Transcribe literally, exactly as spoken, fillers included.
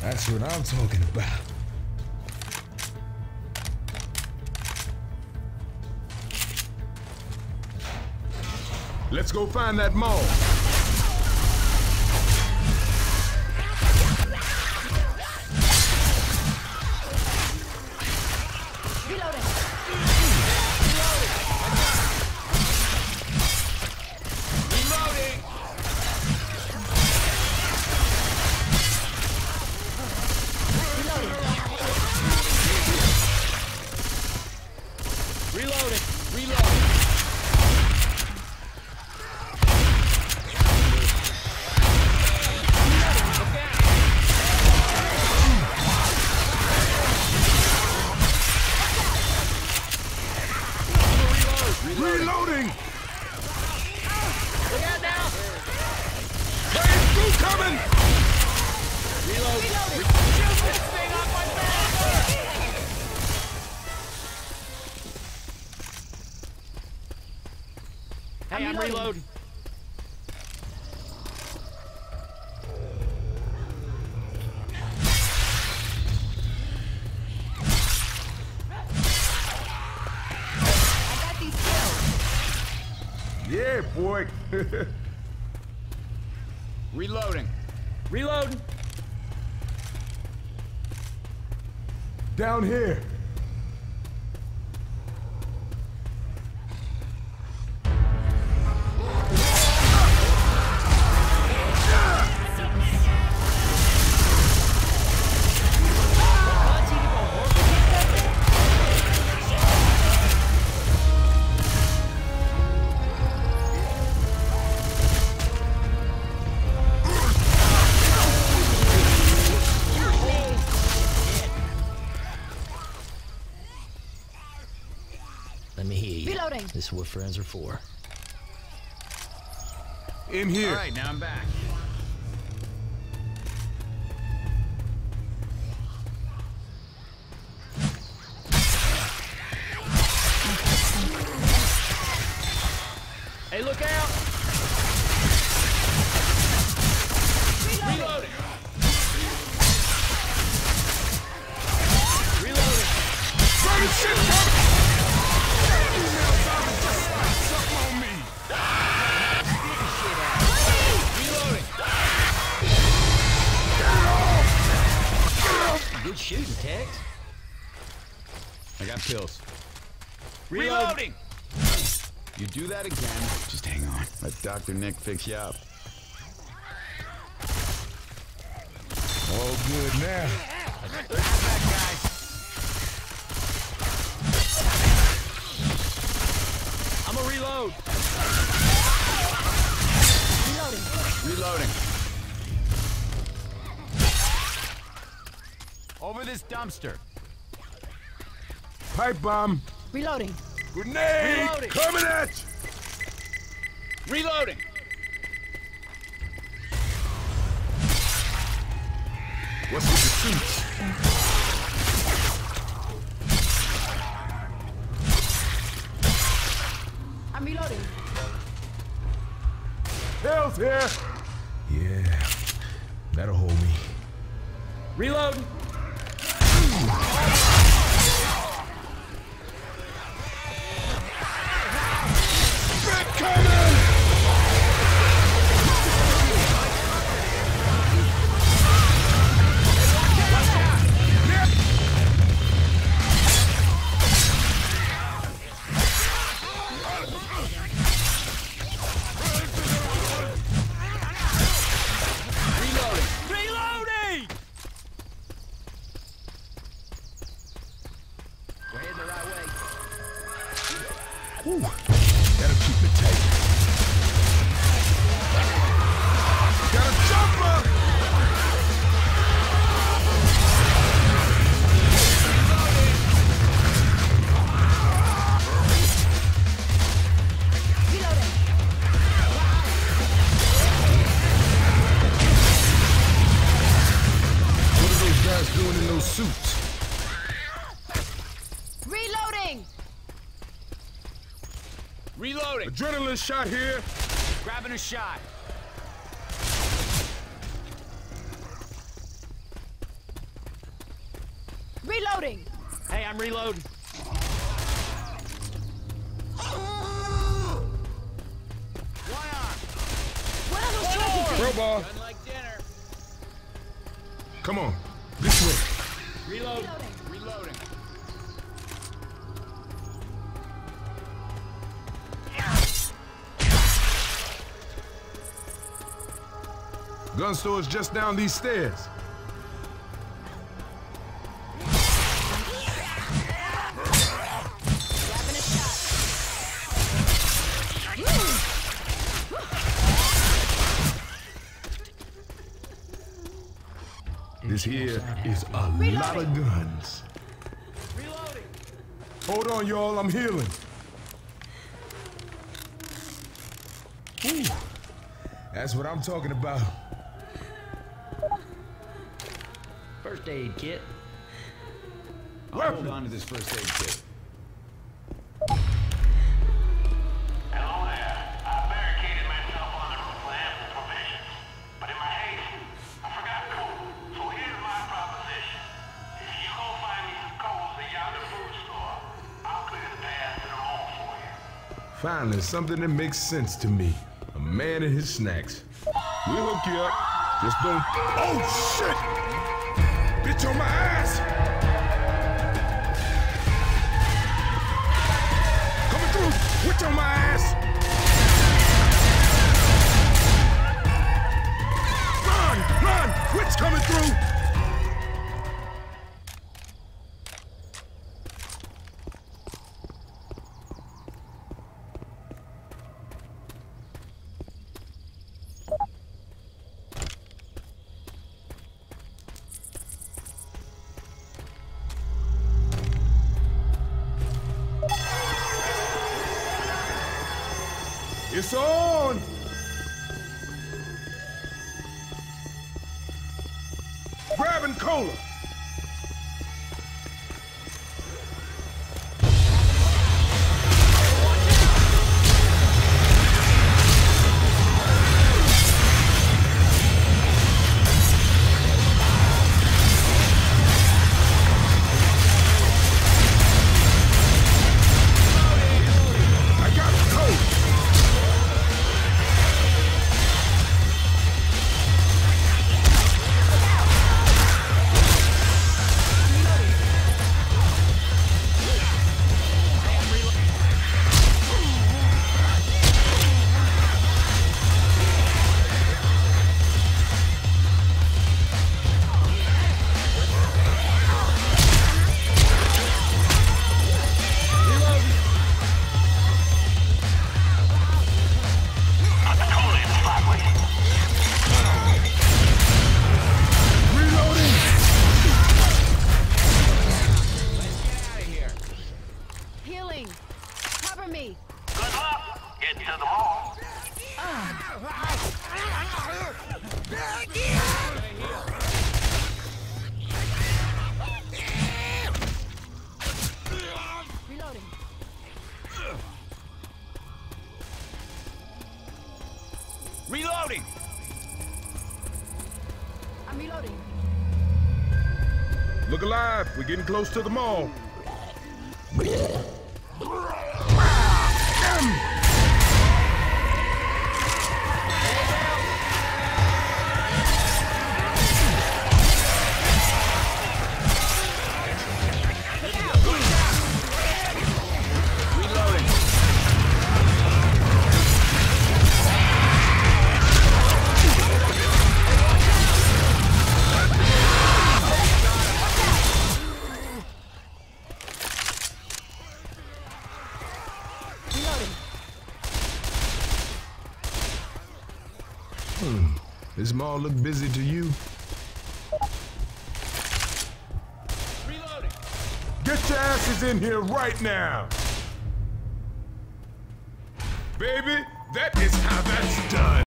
That's what I'm talking about. Let's go find that mall. Reloading! Look out now! Phase two coming! Reload! Reloading! Shoot this thing off my back! Hey, I'm, I'm reloading. reloading. Yeah, boy. Reloading. Reloading. Down here. Let me hear you. Reloading. This is what friends are for. In here. All right, now I'm back. Hey, look out! Reloading. Reloading. Reloading. Run, shit, come! Good shooting, Tex. I got pills. Reloading! You do that again, just hang on. Let Doctor Nick fix you up. All good now. That's that, guys. I'm gonna reload. Reloading. Reloading. Over this dumpster. Pipe bomb. Reloading. Grenade! Reloading. Coming at you! Reloading. What's with the suits? I'm reloading. Hell's here! Yeah, that'll hold me. Reload. Big coming! Reloading. We're heading the right way. Whew, that'll keep me tight. Got a jumper! Reloading. What are those guys doing in those suits? Reloading. Reloading. Adrenaline shot here. Grabbing a shot. Reloading. Hey, I'm reloading. One arm. What are those trophy things? Crowbar. Done like dinner. Come on. This way. Reload. Reloading. Reloading. Gun store's just down these stairs. Grabbing a shot. This here is a lot of guns. Reloading. Hold on, y'all. I'm healing. Ooh, that's what I'm talking about. First aid kit. I'll hold on to this first aid kit. Hello there. I barricaded myself on the roof with ample provisions. But in my haste, I forgot code. So here's my proposition. If you go find me some codes at yonder food store, I'll clear the path to the mall for you. Finally, something that makes sense to me. A man and his snacks. We'll hook you up. Just don't. Oh, shit! Bitch on my ass! Coming through! Witch on my ass! Run! Run! Witch coming through! It's on! Grabbing cola! I got the code! Healing. Cover me. Good luck. Get to the mall. Reloading. Reloading. I'm reloading. Look alive, we're getting close to the mall. Reloading. Reloading. Hmm. This mall look busy to you? Reloading. Get your asses in here right now! Baby, that is how that's done.